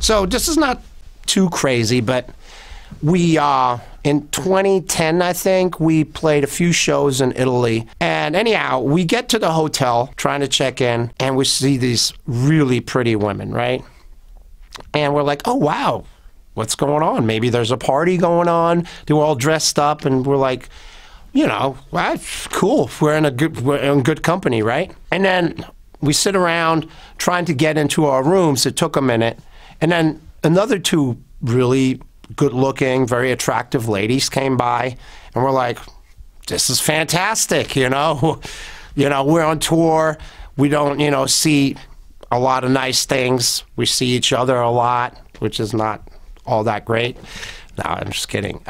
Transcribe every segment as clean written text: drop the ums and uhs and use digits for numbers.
So this is not too crazy, but we, in 2010, I think, we played a few shows in Italy. And anyhow, we get to the hotel trying to check in, and we see these really pretty women, right? And we're like, oh, wow, what's going on? Maybe there's a party going on. They were all dressed up, and we're like, you know, well, cool. We're in good company, right? And then we sit around trying to get into our rooms. It took a minute. And then another two really good-looking, very attractive ladies came by, and we're like, this is fantastic, you know? You know, we're on tour. We don't, you know, see a lot of nice things. We see each other a lot, which is not all that great. No, I'm just kidding.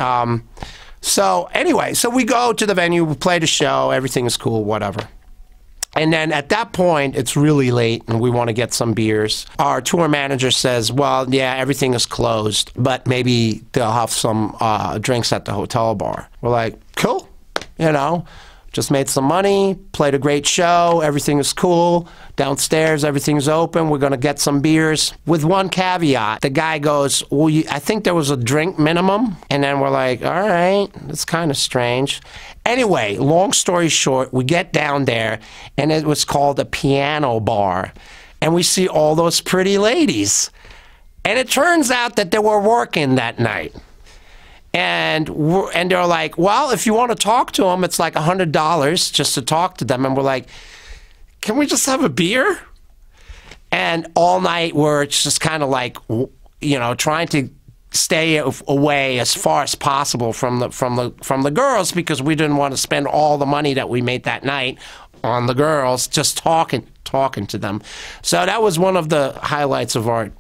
So anyway, so we go to the venue, we play the show, everything's cool, whatever. And then at that point, it's really late and we want to get some beers. Our tour manager says, well, yeah, everything is closed, but maybe they'll have some drinks at the hotel bar. We're like, cool, you know, just made some money, played a great show, everything is cool. Downstairs, everything's open, we're going to get some beers. With one caveat, the guy goes, well, I think there was a drink minimum. And then we're like, all right, that's kind of strange. Anyway, long story short, we get down there, and it was called a piano bar. And we see all those pretty ladies. And it turns out that they were working that night. And they're like, well, if you want to talk to them, it's like $100 just to talk to them. And we're like, can we just have a beer? And all night we're just kind of like, you know, trying to stay away as far as possible from the girls, because we didn't want to spend all the money that we made that night on the girls, just talking to them. So that was one of the highlights of our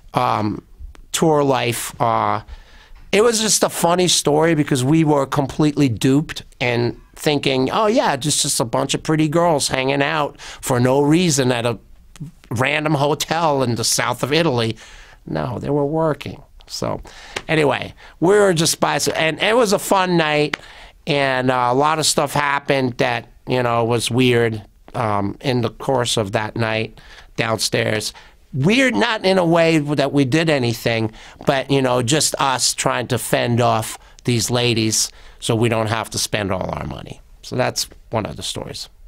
tour life. It was just a funny story because we were completely duped and thinking, oh yeah, just a bunch of pretty girls hanging out for no reason at a random hotel in the south of Italy. No, they were working. So anyway, we were just and it was a fun night, and a lot of stuff happened that, you know, was weird in the course of that night downstairs. Weird, not in a way that we did anything, but, you know, just us trying to fend off these ladies so we don't have to spend all our money. So that's one of the stories.